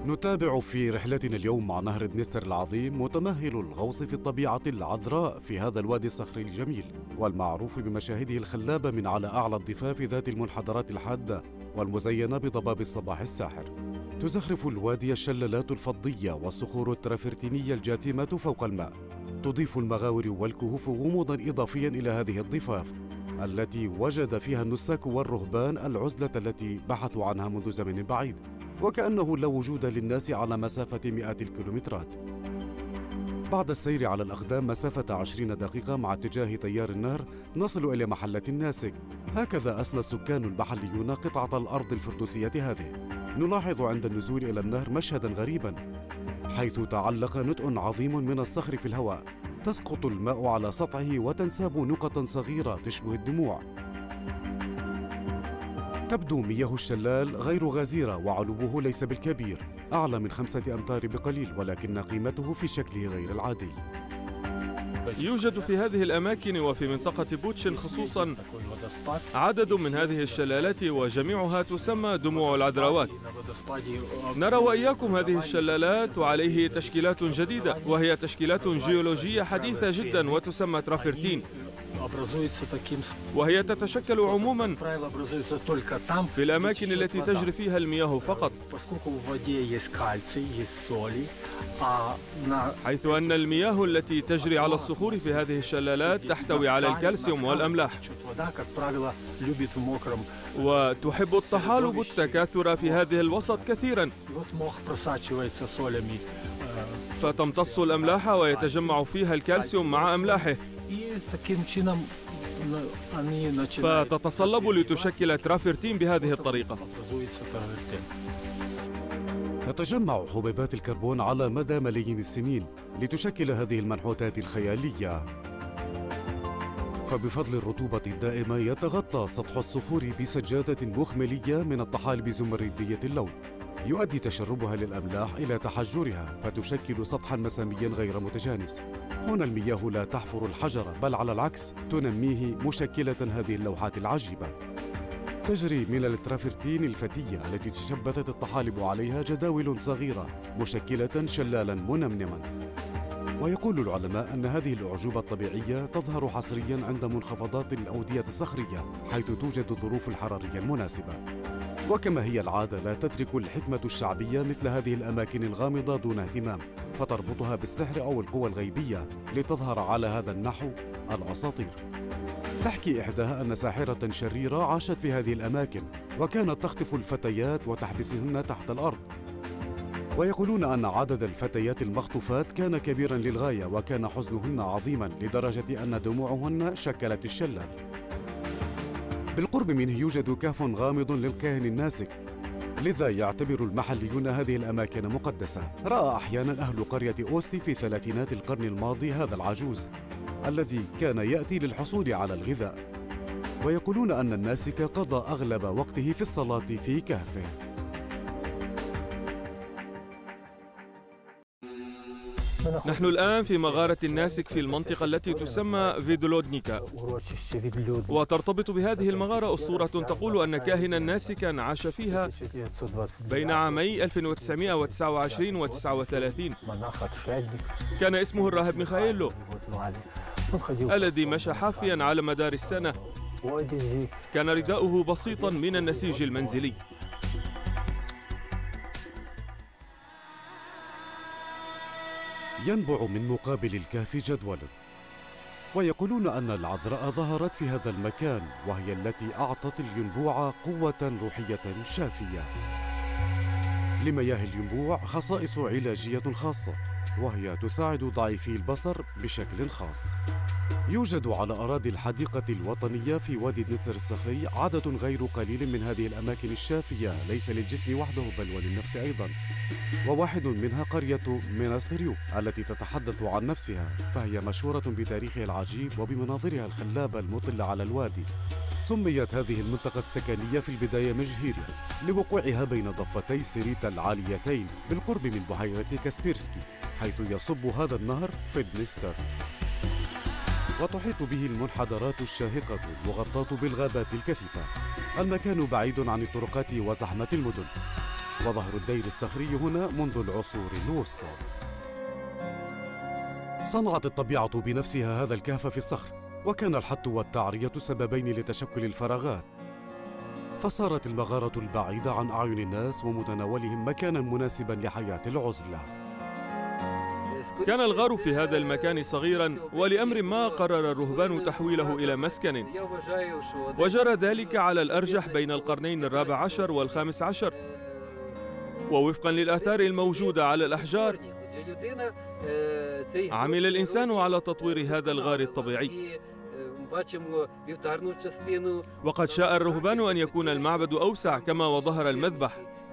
نتابع في رحلتنا اليوم مع نهر الدنيستر العظيم متمهل الغوص في الطبيعة العذراء في هذا الوادي الصخري الجميل والمعروف بمشاهده الخلابة من على أعلى الضفاف ذات المنحدرات الحادة والمزينة بضباب الصباح الساحر. تزخرف الوادي الشلالات الفضية والصخور الترافرتينية الجاثمة فوق الماء. تضيف المغاور والكهوف غموضاً إضافياً إلى هذه الضفاف التي وجد فيها النساك والرهبان العزلة التي بحثوا عنها منذ زمن بعيد، وكأنه لا وجود للناس على مسافة مئات الكيلومترات. بعد السير على الأقدام مسافة 20 دقيقة مع اتجاه تيار النهر نصل إلى محلة الناسك. هكذا أسمى السكان المحليون قطعة الأرض الفردوسية هذه. نلاحظ عند النزول إلى النهر مشهداً غريباً، حيث تعلق نتء عظيم من الصخر في الهواء. تسقط الماء على سطحه وتنساب نقطاً صغيرة تشبه الدموع. تبدو مياه الشلال غير غزيرة وعلوه ليس بالكبير، أعلى من 5 أمتار بقليل، ولكن قيمته في شكله غير العادي. يوجد في هذه الأماكن وفي منطقة بوتشن خصوصاً عدد من هذه الشلالات وجميعها تسمى دموع العذراوات. نرى وإياكم هذه الشلالات وعليه تشكيلات جديدة، وهي تشكيلات جيولوجية حديثة جداً وتسمى ترافرتين، وهي تتشكل عموماً في الأماكن التي تجري فيها المياه فقط، حيث أن المياه التي تجري على الصخور في هذه الشلالات تحتوي على الكالسيوم والأملاح، وتحب الطحالب التكاثر في هذه الوسط كثيراً، فتمتص الأملاح ويتجمع فيها الكالسيوم مع أملاحه، فتتصلب لتشكل ترافرتين بهذه الطريقة. تتجمع حبيبات الكربون على مدى ملايين السنين لتشكل هذه المنحوتات الخيالية، فبفضل الرطوبة الدائمة يتغطى سطح الصخور بسجادة مخملية من الطحالب زمردية اللون، يؤدي تشربها للأملاح إلى تحجرها فتشكل سطحاً مسامياً غير متجانس. هنا المياه لا تحفر الحجر، بل على العكس تنميه، مشكلة هذه اللوحات العجيبة. تجري من الترافرتين الفتية التي تشبتت الطحالب عليها جداول صغيرة مشكلة شلالاً منمنما. ويقول العلماء أن هذه الأعجوبة الطبيعية تظهر حصرياً عند منخفضات الأودية الصخرية، حيث توجد الظروف الحرارية المناسبة. وكما هي العادة لا تترك الحكمة الشعبية مثل هذه الأماكن الغامضة دون اهتمام، فتربطها بالسحر أو القوى الغيبية لتظهر على هذا النحو الأساطير. تحكي إحداها أن ساحرة شريرة عاشت في هذه الأماكن وكانت تخطف الفتيات وتحبسهن تحت الأرض. ويقولون أن عدد الفتيات المخطوفات كان كبيرا للغاية، وكان حزنهن عظيما لدرجة أن دموعهن شكلت الشلال. بالقرب منه يوجد كهف غامض للكاهن الناسك، لذا يعتبر المحليون هذه الأماكن مقدسة. رأى أحيانا أهل قرية أوستي في ثلاثينات القرن الماضي هذا العجوز الذي كان يأتي للحصول على الغذاء، ويقولون أن الناسك قضى أغلب وقته في الصلاة في كهفه. نحن الآن في مغارة الناسك في المنطقة التي تسمى فيدولودنيكا، وترتبط بهذه المغارة أسطورة تقول أن كاهنا ناسكا عاش فيها بين عامي 1929 و 39. كان اسمه الراهب ميخائيلو الذي مشى حافيا على مدار السنة. كان رداؤه بسيطا من النسيج المنزلي. ينبع من مقابل الكهف جدول، ويقولون أن العذراء ظهرت في هذا المكان، وهي التي أعطت الينبوع قوة روحية شافية. لمياه الينبوع خصائص علاجية خاصة، وهي تساعد ضعيفي البصر بشكل خاص. يوجد على أراضي الحديقة الوطنية في وادي الدنيستر الصخري عدد غير قليل من هذه الأماكن الشافية، ليس للجسم وحده بل وللنفس أيضاً. وواحد منها قرية ميناستريو التي تتحدث عن نفسها، فهي مشهورة بتاريخها العجيب وبمناظرها الخلابة المطلة على الوادي. سميت هذه المنطقة السكنية في البداية مجهيريا لوقوعها بين ضفتي سيريتا العاليتين بالقرب من بحيرة كاسبيرسكي، حيث يصب هذا النهر في الدنيستر. وتحيط به المنحدرات الشاهقة المغطاة بالغابات الكثيفة. المكان بعيد عن الطرقات وزحمة المدن، وظهر الدير الصخري هنا منذ العصور الوسطى. صنعت الطبيعة بنفسها هذا الكهف في الصخر، وكان الحت والتعرية سببين لتشكل الفراغات، فصارت المغارة البعيدة عن أعين الناس ومتناولهم مكاناً مناسباً لحياة العزلة. كان الغار في هذا المكان صغيراً، ولأمر ما قرر الرهبان تحويله إلى مسكن، وجرى ذلك على الأرجح بين القرنين الرابع عشر والخامس عشر. ووفقاً للآثار الموجودة على الأحجار، عمل الإنسان على تطوير هذا الغار الطبيعي. وقد شاء الرهبان أن يكون المعبد أوسع كما وظهر المذبح.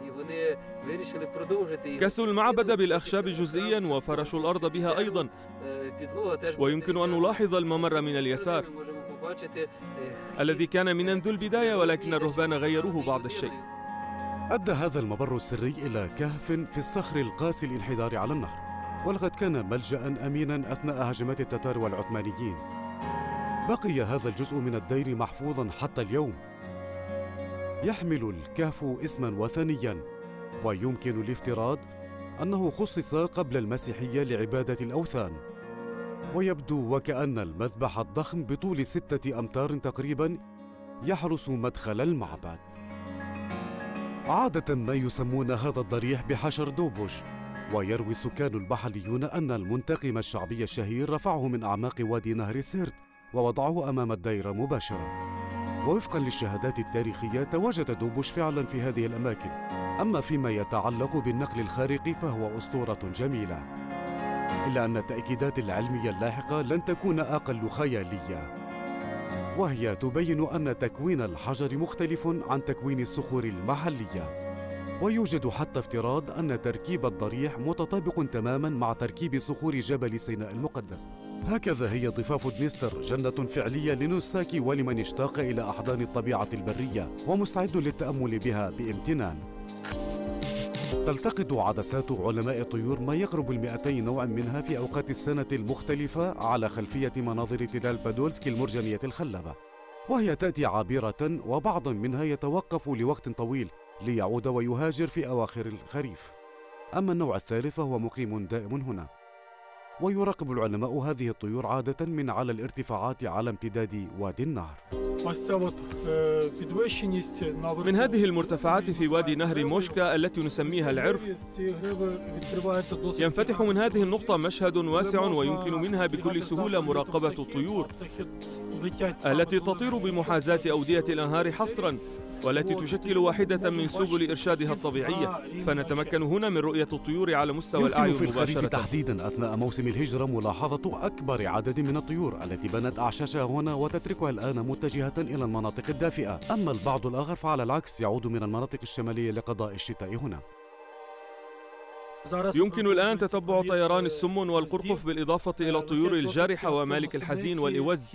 كسوا المعبد بالأخشاب جزئياً وفرشوا الأرض بها أيضاً، ويمكن أن نلاحظ الممر من اليسار الذي كان منذ البداية، ولكن الرهبان غيروه بعض الشيء. أدى هذا الممر السري إلى كهف في الصخر القاسي الانحدار على النهر، ولقد كان ملجأ أمينا أثناء هجمات التتار والعثمانيين. بقي هذا الجزء من الدير محفوظا حتى اليوم. يحمل الكهف اسما وثنيا، ويمكن الافتراض أنه خصص قبل المسيحية لعبادة الأوثان، ويبدو وكأن المذبح الضخم بطول 6 أمتار تقريبا يحرس مدخل المعبد. عادة ما يسمون هذا الضريح بحشر دوبوش، ويروي السكان المحليون أن المنتقم الشعبي الشهير رفعه من أعماق وادي نهر سيرت ووضعه أمام الدير مباشرة. ووفقا للشهادات التاريخية تواجد دوبوش فعلا في هذه الأماكن. أما فيما يتعلق بالنقل الخارقي فهو أسطورة جميلة، إلا أن التأكيدات العلمية اللاحقة لن تكون أقل خيالية، وهي تبين أن تكوين الحجر مختلف عن تكوين الصخور المحلية. ويوجد حتى افتراض أن تركيب الضريح متطابق تماماً مع تركيب صخور جبل سيناء المقدس. هكذا هي ضفاف دنيستر، جنة فعلية لنساك ولمن اشتاق إلى أحضان الطبيعة البرية ومستعد للتأمل بها بامتنان. تلتقط عدسات علماء الطيور ما يقرب 200 نوع منها في أوقات السنة المختلفة على خلفية مناظر تلال بادولسكي المرجانية الخلابة، وهي تأتي عابرة، وبعض منها يتوقف لوقت طويل ليعود ويهاجر في أواخر الخريف. أما النوع الثالث فهو مقيم دائم هنا، ويراقب العلماء هذه الطيور عادة من على الارتفاعات على امتداد وادي النهر. من هذه المرتفعات في وادي نهر موشكا التي نسميها العرف، ينفتح من هذه النقطة مشهد واسع، ويمكن منها بكل سهولة مراقبة الطيور التي تطير بمحاذاة أودية الأنهار حصراً، والتي تشكل واحدة من سبل إرشادها الطبيعية. فنتمكن هنا من رؤية الطيور على مستوى الأعين مباشرة. يمكن في الخريف تحديداً أثناء موسم الهجرة ملاحظة أكبر عدد من الطيور التي بنت أعشاشها هنا وتتركها الآن متجهة إلى المناطق الدافئة. أما البعض الآخر فعلى العكس يعود من المناطق الشمالية لقضاء الشتاء هنا. يمكن الآن تتبع طيران السمن والقرقف بالإضافة إلى الطيور الجارحة ومالك الحزين والإوز.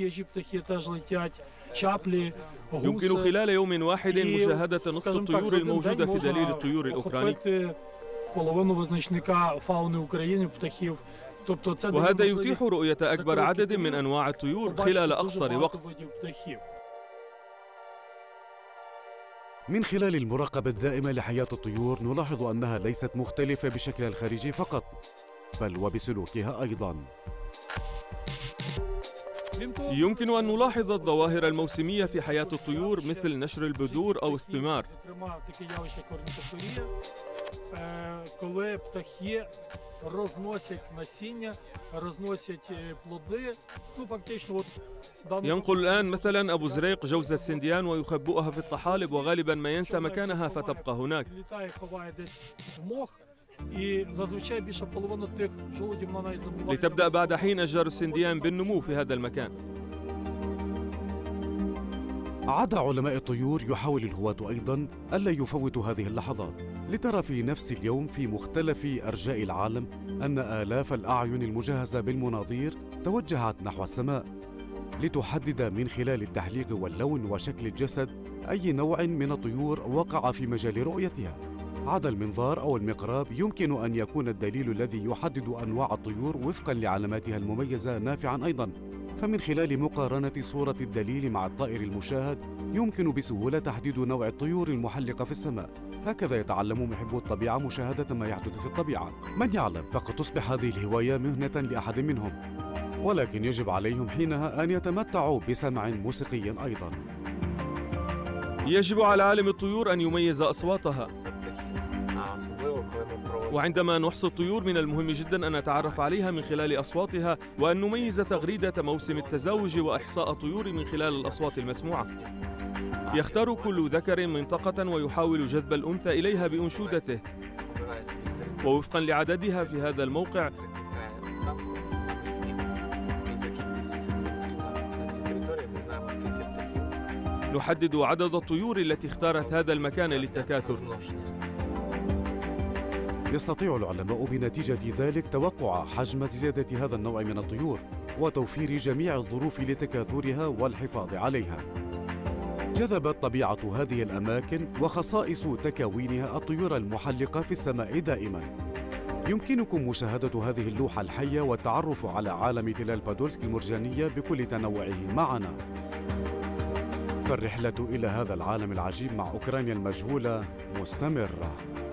يمكن خلال يوم واحد مشاهدة نصف الطيور الموجودة في دليل الطيور الأوكراني، وهذا يتيح رؤية أكبر عدد من أنواع الطيور خلال أقصر وقت. من خلال المراقبة الدائمة لحياة الطيور نلاحظ أنها ليست مختلفة بشكلها الخارجي فقط، بل وبسلوكها أيضاً. يمكن أن نلاحظ الظواهر الموسمية في حياة الطيور مثل نشر البذور أو الثمار. ينقل الآن مثلا أبو زريق جوز السنديان ويخبئها في الطحالب، وغالبا ما ينسى مكانها فتبقى هناك. لتبدأ بعد حين أشجار السنديان بالنمو في هذا المكان. عاد علماء الطيور يحاول الهواة أيضاً ألا يفوتوا هذه اللحظات، لترى في نفس اليوم في مختلف أرجاء العالم أن آلاف الأعين المجهزة بالمناظير توجهت نحو السماء لتحدد من خلال التحليق واللون وشكل الجسد أي نوع من الطيور وقع في مجال رؤيتها. عدا المنظار أو المقراب يمكن أن يكون الدليل الذي يحدد أنواع الطيور وفقاً لعلاماتها المميزة نافعاً أيضاً، فمن خلال مقارنة صورة الدليل مع الطائر المشاهد يمكن بسهولة تحديد نوع الطيور المحلقة في السماء. هكذا يتعلم محبو الطبيعة مشاهدة ما يحدث في الطبيعة. من يعلم، فقد تصبح هذه الهواية مهنة لأحد منهم، ولكن يجب عليهم حينها أن يتمتعوا بسمع موسيقي أيضاً. يجب على عالم الطيور أن يميز أصواتها، وعندما نحصي الطيور من المهم جدا أن نتعرف عليها من خلال أصواتها، وأن نميز تغريدة موسم التزاوج وإحصاء الطيور من خلال الأصوات المسموعة. يختار كل ذكر منطقة ويحاول جذب الأنثى إليها بأنشودته، ووفقا لعددها في هذا الموقع نحدد عدد الطيور التي اختارت هذا المكان للتكاثر. يستطيع العلماء بنتيجة ذلك توقع حجم زيادة هذا النوع من الطيور وتوفير جميع الظروف لتكاثرها والحفاظ عليها. جذبت طبيعة هذه الأماكن وخصائص تكوينها الطيور المحلقة في السماء دائما. يمكنكم مشاهدة هذه اللوحة الحية والتعرف على عالم تلال بادولسك المرجانية بكل تنوعه معنا. فالرحلة إلى هذا العالم العجيب مع أوكرانيا المجهولة مستمرة.